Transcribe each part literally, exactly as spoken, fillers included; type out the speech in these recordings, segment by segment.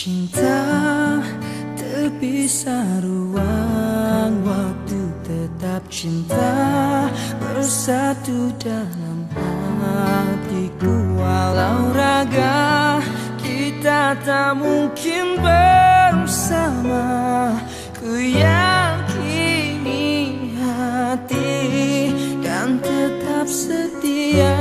Cinta terpisah ruang waktu, tetap cinta bersatu dalam hatiku. Walau raga kita tak mungkin bersama, ku yakini hati kan tetap setia.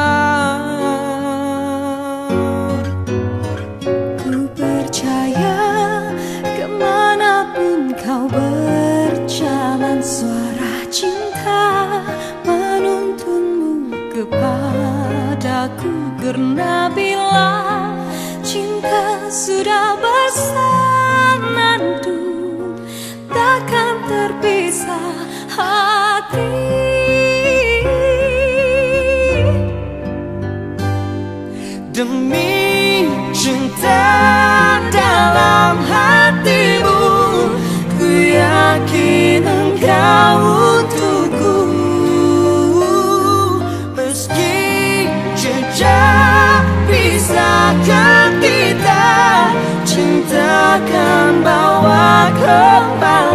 Kau berjalan, suara cinta menuntunmu kepadaku. Karena bila cinta sudah bersatu, takkan terpisah hati. Demi cinta dalam hatimu, ku yakin engkau untukku. Meski jejak pisahkan kita, cinta akan bawa kembali.